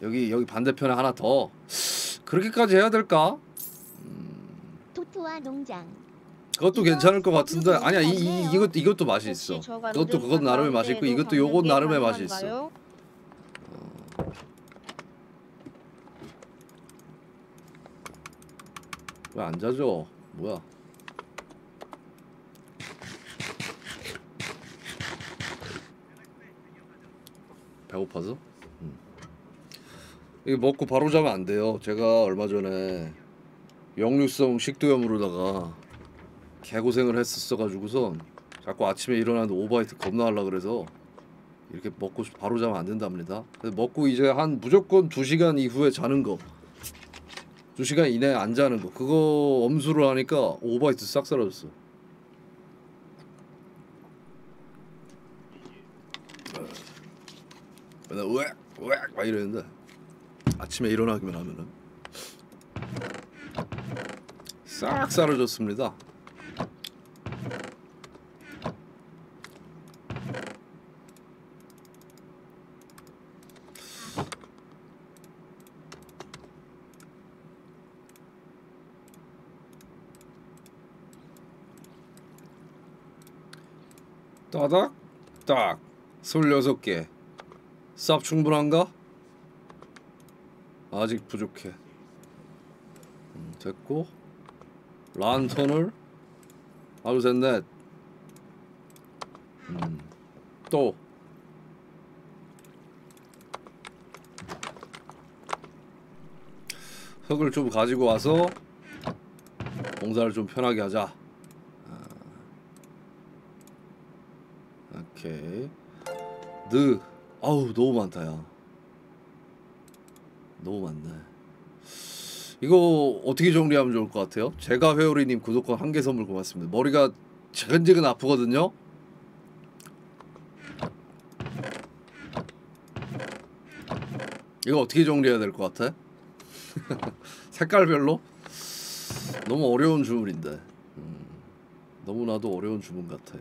여기 반대편에 하나 더. 그렇게까지 해야 될까? 토토와 농장. 그것도 괜찮을 것 같은데 아니야 이것도 맛이 있어. 그것도 나름의 맛이 있고 이것도 요건 나름의 맛이 있어. 왜 안 자죠? 뭐야? 배고파서? 이게 먹고 바로 자면 안 돼요. 제가 얼마 전에 역류성 식도염으로다가 개고생을 했었어가지고선 자꾸 아침에 일어나는데 오버하이트 겁나 하려 그래서 이렇게 먹고 바로 자면 안 된답니다. 먹고 이제 한 무조건 2시간 이후에 자는 거, 2시간 이내에 안 자는 거, 그거 엄수를 하니까 오버하이트 싹 사라졌어. 맨날 으악 막 이랬는데 아침에 일어나기만 하면은 싹 사라졌습니다. 따닥 딱 26개 쌉 충분한가? 아직 부족해. 됐고 란턴을 하루 셋넷 또 흙을 좀 가지고 와서 농사를 좀 편하게 하자. 오케이. 아우 너무 많다 야. 너무 많네. 이거 어떻게 정리하면 좋을 것 같아요? 제가 회오리님 구독권 1개 선물 고맙습니다. 머리가 지근지근 아프거든요? 이거 어떻게 정리해야 될 것 같아? 색깔별로? 너무 어려운 주문인데. 너무나도 어려운 주문 같아요.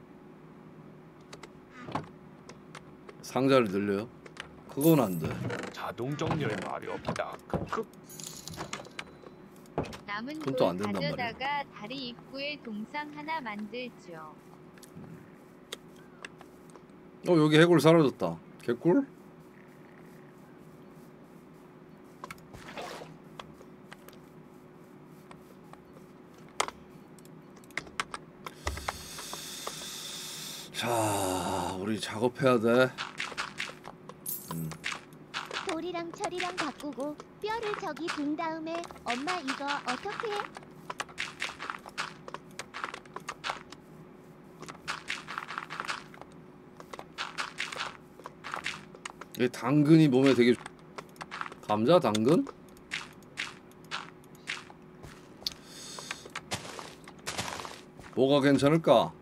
상자를 늘려요? 그건 안 돼. 자동 정렬 말이 없다. 남은 그건 또 안 돌 된단 말이야. 가져다가 다리 입구에 동상 하나 만들죠. 여기 해골 사라졌다. 개꿀? 자, 우리 작업해야 돼. 돌이랑 철이랑 바꾸고 뼈를 저기 둔 다음에 엄마 이거 어떻게 해? 이 당근이 몸에 되게 감자 당근? 뭐가 괜찮을까?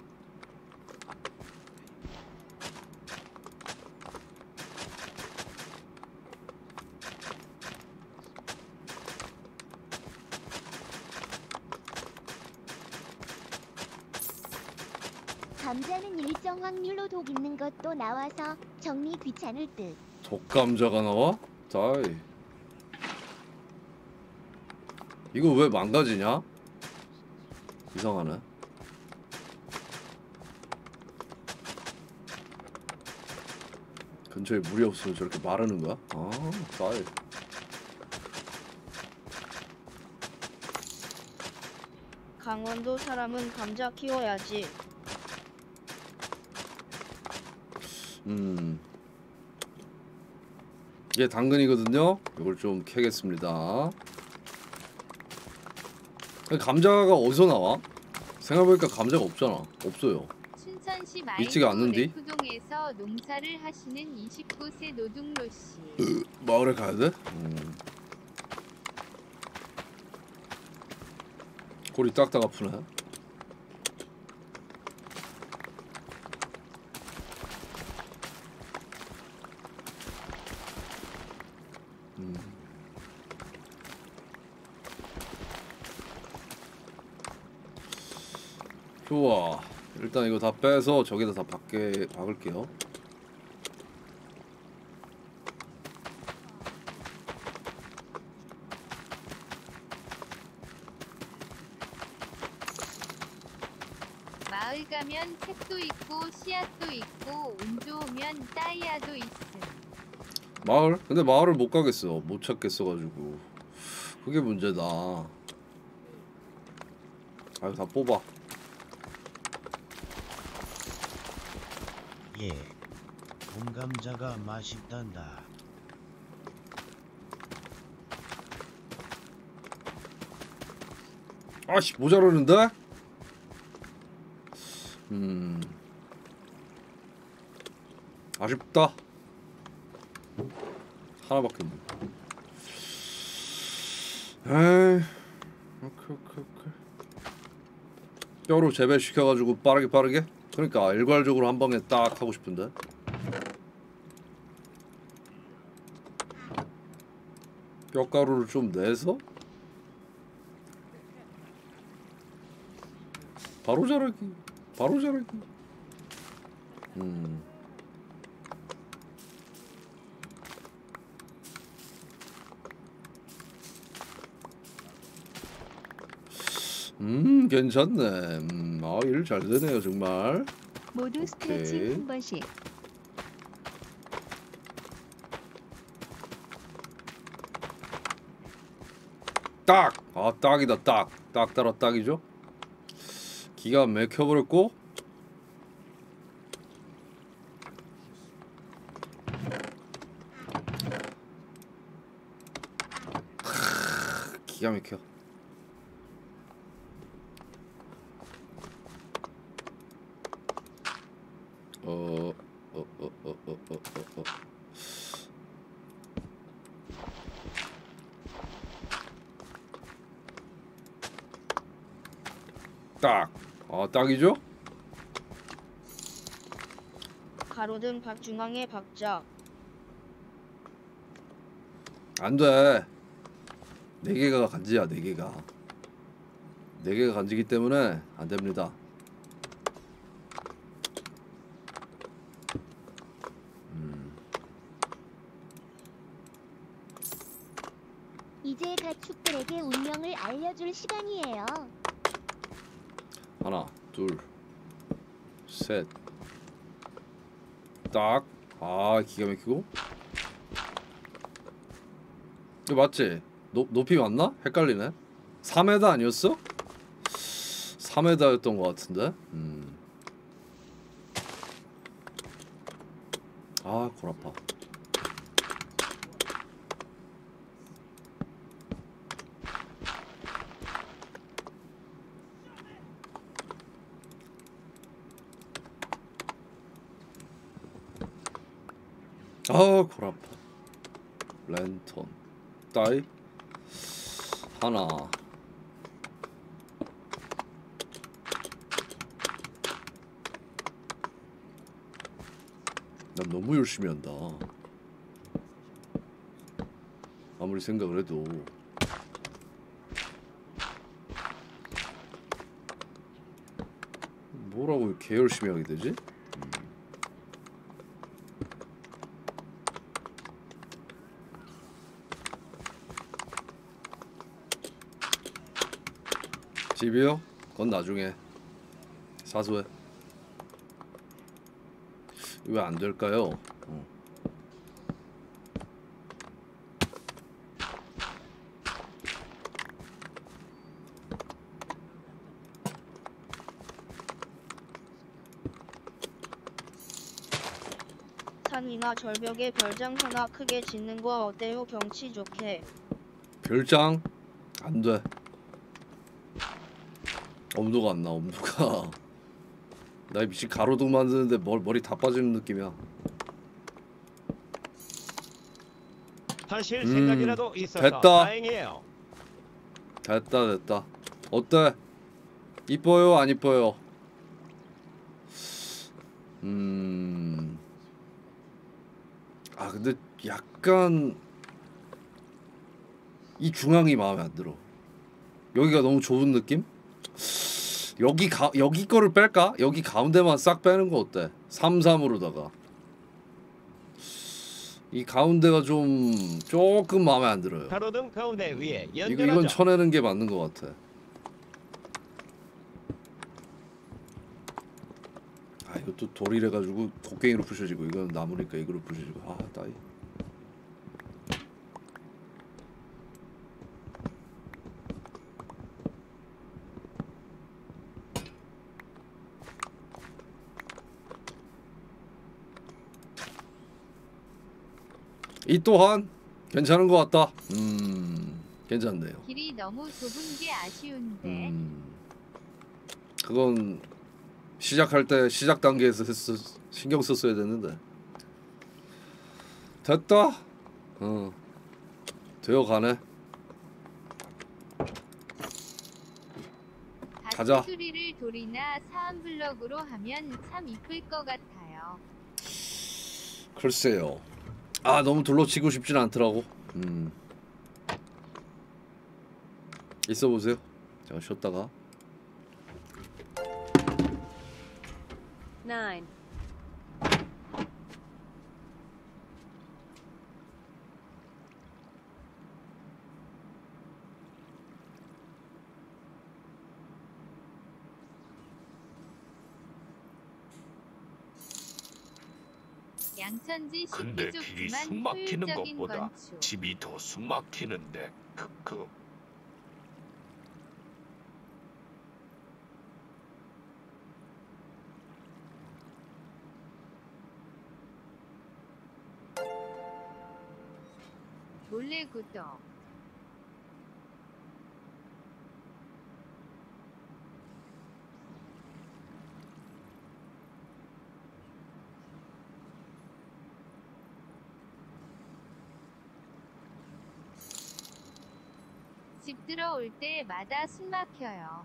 감자는 일정 확률로 독 있는 것도 나와서 정리 귀찮을 듯. 독감자가 나와? 다이. 이거 왜 망가지냐? 이상하네. 근처에 물이 없으면 저렇게 마르는 거야? 아, 다이. 강원도 사람은 감자 키워야지. 이게 당근이거든요. 이걸 좀 캐겠습니다. 감자가 어디서 나와? 생각해보니까 감자가 없잖아. 없어요. 춘천시 있지가 않는디? 마을구동에서 농사를 하시는 29세 노둥로씨. 마을에 가야 돼? 골이 딱딱 아프네. 좋아. 일단 이거 다 빼서 저기다 다 박을게요. 마을 가면 택도 있고 씨앗도 있고 운 좋으면 다이아도 있음. 마을? 근데 마을을 못 가겠어. 못 찾겠어가지고. 그게 문제다. 아유, 다 뽑아. 예. 봄감자가 맛있단다. 아씨, 모자라는데? 아쉽다. 하나밖에 없네. 에이, 오케이. 뼈로 재배시켜가지고 빠르게? 그러니까 일괄적으로 한 방에 딱 하고 싶은데. 뼈가루를 좀 내서 바로 자르기. 괜찮네. 아, 일 잘 되네요, 정말. 모두 스트레칭 오케이. 한 번씩. 딱! 아, 딱이다, 딱. 딱 따라 딱이죠? 기가 막혀버렸고. 기가 막혀. 딱. 아, 딱이죠? 가로등 박중앙에 박자. 안 돼. 4개가 간지야, 4개가. 4개가 간지기 때문에 안 됩니다. 이제 가축들에게 운명을 알려줄 시간이에요. 하나, 둘, 셋. 딱. 아, 기가 막히고. 이거 맞지? 높이 맞나? 헷갈리네. 3m 아니었어? 3m였던 것 같은데. 아, 골 아파. 아, 골 아파. 랜턴 따이 하나. 난 너무 열심히 한다. 아무리 생각을 해도. 뭐라고 이렇게 열심히 하게 되지? 집이요? 그건 나중에 사소해. 왜 안 될까요? 산이나 절벽에 별장 하나 크게 짓는 거 어때요? 경치 좋게. 별장? 안 돼. 엄두가 안 나, 엄두가. 나 미친 가로등 만드는데 머리 다 빠지는 느낌이야. 하실 생각이라도 있어서 됐다. 다행이에요. 됐다. 어때? 이뻐요, 안 이뻐요? 아, 근데 약간 이 중앙이 마음에 안 들어. 여기가 너무 좁은 느낌? 여기 거를 뺄까? 여기 가운데만 싹 빼는 거 어때? 3-3으로다가 이 가운데가 조금 마음에 안 들어요. 가로등 가운데 위에 이건 연결하죠. 쳐내는 게 맞는 것 같아. 이것도 돌이래 가지고 곡괭이로 부셔지고 이건 나무니까 이거로 부셔지고 아 따위. 이 또한 괜찮은 것 같다. 괜찮네요. 길이 너무 좁은 게 아쉬운데. 그건 시작할 때 시작 단계에서 신경 썼어야 됐는데 됐다. 되어가네. 가자. 가스 수리를 돌이나 사암 블럭으로 하면 참 이쁠 것 같아요. 글쎄요. 아 너무 둘러치고 싶진 않더라고. 있어 보세요. 제가 쉬었다가. 9. 양천지 근데 쉽게 길이 좁지만 숨 막히는 효율적인 것보다 건축. 집이 더 숨 막히는데 크크. 몰래 구독. 집 들어올 때마다 숨 막혀요.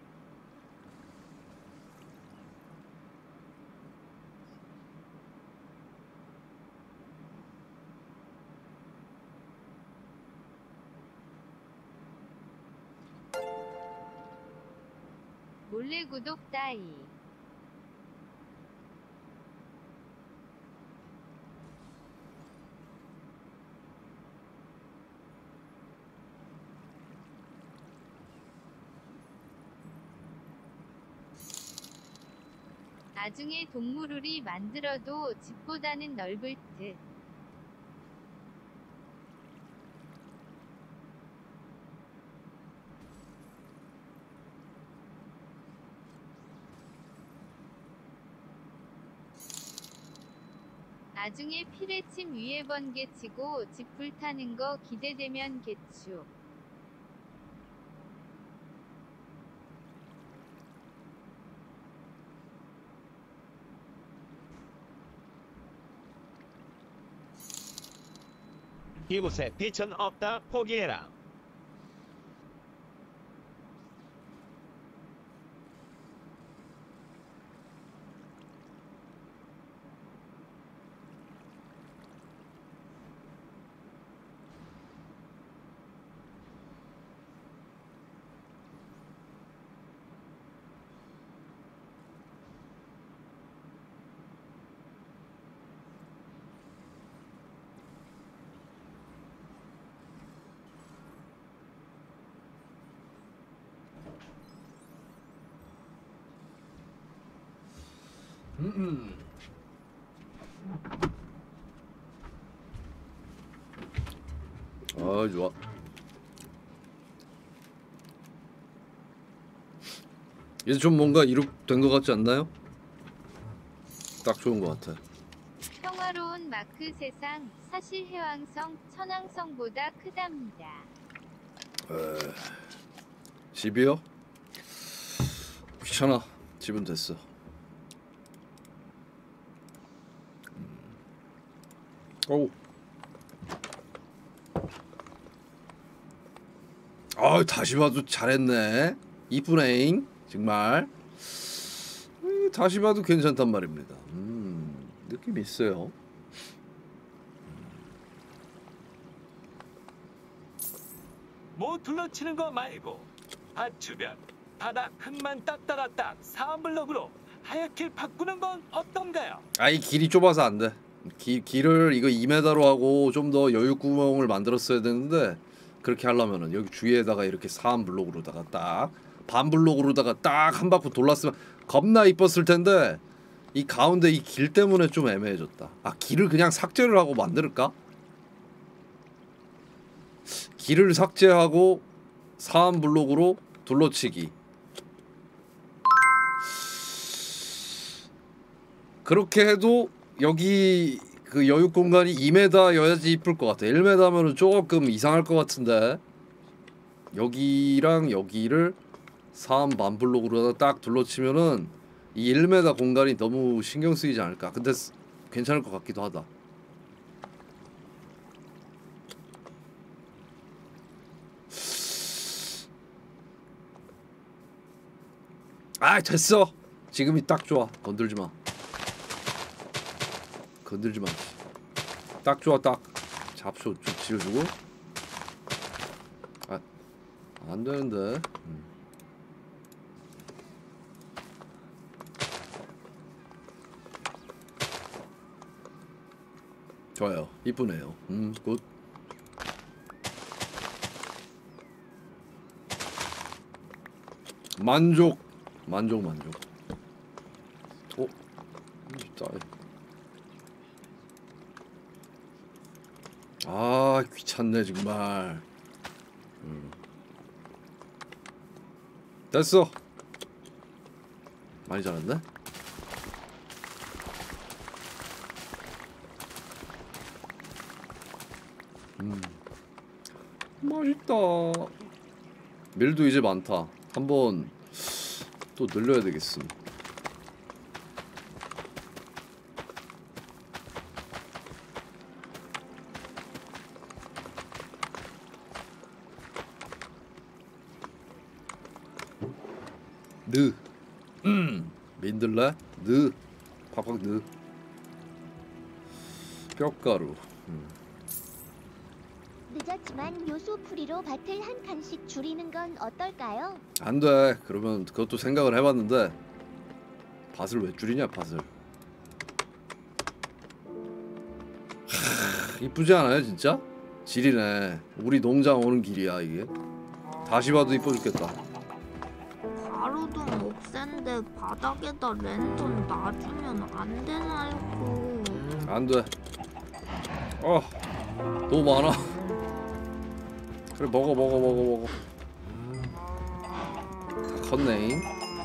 몰래 구독 따위. 나중에 동물우리 만들어도 집보다는 넓을 듯. 나중에 피레침 위에 번개 치고 집 불타는 거 기대되면 개추. 이곳에 빛은 없다 포기해라. 아 좋아. 이제 좀 뭔가 이룩된 것 같지 않나요? 딱 좋은 것 같아. 평화로운 마크 세상, 사실 해왕성, 천왕성보다 크답니다. 집이요? 귀찮아. 집은 됐어. 오. 아 다시 봐도 잘했네. 이쁘네잉 정말. 다시 봐도 괜찮단 말입니다. 느낌 있어요. 뭐 둘러치는 거 말고 밭 주변 바닥 흙만 닦다가 딱 사암블럭으로 하얗게 바꾸는 건 어떤가요? 아이 길이 좁아서 안 돼. 길을 이거 2m로 하고 좀 더 여유 구멍을 만들었어야 되는데 그렇게 하려면은 여기 주위에다가 이렇게 사암 블록으로다가 딱 반 블록으로다가 딱 한 바퀴 돌랐으면 겁나 이뻤을 텐데 이 가운데 이 길 때문에 좀 애매해졌다. 아, 길을 그냥 삭제를 하고 만들까? 길을 삭제하고 사암 블록으로 둘러치기. 그렇게 해도 여기 그 여유 공간이 2m여야지 이쁠 것 같아. 1m면은 조금 이상할 것 같은데, 여기랑 여기를 사암 반 블록으로 딱 둘러치면은 이 1m 공간이 너무 신경 쓰이지 않을까. 근데 괜찮을 것 같기도 하다. 아, 됐어. 지금이 딱 좋아. 건들지 마. 건들지 마. 딱 좋아, 딱. 잡초 좀 지어주고. 아, 안 되는데. 좋아요. 이쁘네요. 굿. 만족. 만족. 어? 진짜. 아, 귀찮네 정말. 됐어. 많이 잘했네. 맛있다. 밀도 이제 많다. 한번 또 늘려야 되겠음. 느. 민들레. 느. 팍팍 느. 뼈가루. 늦었지만 요소 풀이로 밭을 한 칸씩 줄이는 건 어떨까요? 안 돼. 그러면 그것도 생각을 해봤는데 밭을 왜 줄이냐, 밭을. 이쁘지 않아요 진짜? 지리네. 우리 농장 오는 길이야 이게. 다시 봐도 이뻐 죽겠다. 가로등 없앤데 바닥에다 랜턴 놔주면 안 되나요? 안 돼. 너무 많아. 그래, 먹어. 다 컸네.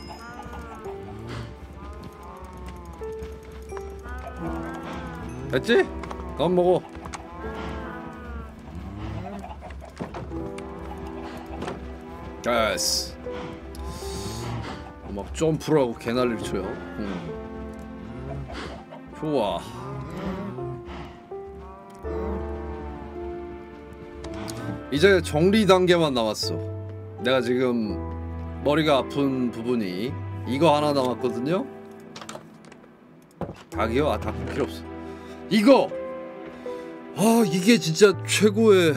됐지? 그럼 먹어. 됐어. 막 점프를 하고 개난리를 쳐요. 좋아. 이제 정리 단계만 남았어. 내가 지금 머리가 아픈 부분이 이거 하나 남았거든요. 닭이요? 아, 닭 필요 없어. 이거! 아, 이게 진짜 최고의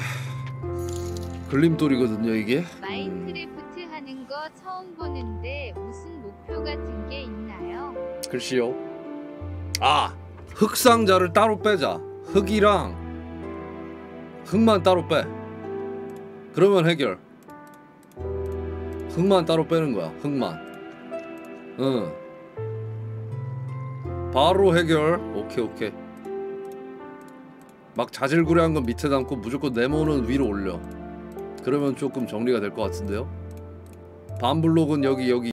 걸림돌이거든요 이게. 마인크래프트 하는 거 처음 보는데 무슨 목표 같은 게 있나요? 글쎄요. 아, 흙상자를 따로 빼자. 흙이랑 흙만 따로 빼. 그러면 해결. 흙만 따로 빼는 거야. 흙만. 응. 바로 해결. 오케이. 막 자질구레한 건 밑에 담고 무조건 네모는 위로 올려. 그러면 조금 정리가 될 것 같은데요. 반블록은 여기